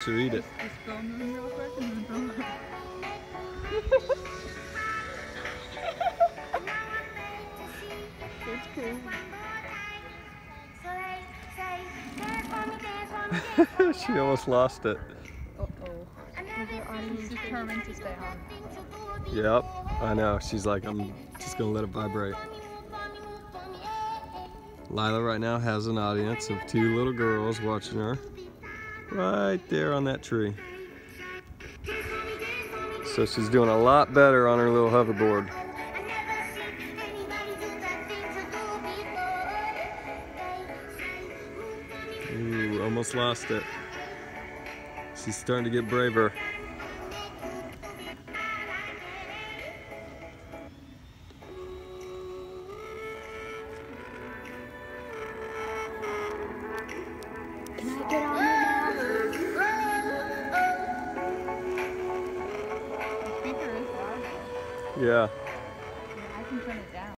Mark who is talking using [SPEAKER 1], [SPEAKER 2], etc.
[SPEAKER 1] her eat it.
[SPEAKER 2] Just film them real quick and then film them. It's cool.
[SPEAKER 1] She almost lost it.
[SPEAKER 2] Uh-oh. She's determined to stay on.
[SPEAKER 1] Yep, I know. She's like, I'm just gonna let it vibrate. Lila right now has an audience of 2 little girls watching her right there on that tree. So she's doing a lot better on her little hoverboard. Ooh, almost lost it. She's starting to get braver.
[SPEAKER 3] Can I get on it now?
[SPEAKER 2] The speaker is loud.
[SPEAKER 1] Yeah.
[SPEAKER 2] I can turn it down.